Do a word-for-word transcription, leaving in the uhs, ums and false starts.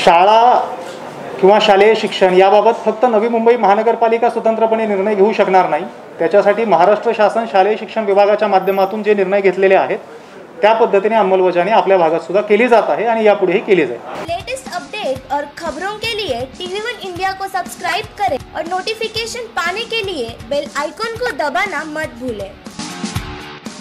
शाळा किंवा शालेय शिक्षण याबाबत फक्त नवी मुंबई महानगरपालिका स्वतंत्रपणे निर्णय घेऊ शकणार नाही। त्याच्यासाठी महाराष्ट्र शासन शालेय शिक्षण विभागाच्या माध्यमातून जे निर्णय घेतलेले आहेत त्या पद्धतीने अंमलबजावणी आपल्या भागात सुद्धा केली जात आहे आणि यापुढेही केली जाईल। लेटेस्ट अपडेट और खबरों के लिए टीवी वन इंडिया को सब्सक्राइब करें और नोटिफिकेशन पाने के लिए बेल आइकॉन को दबाना मत भूलें।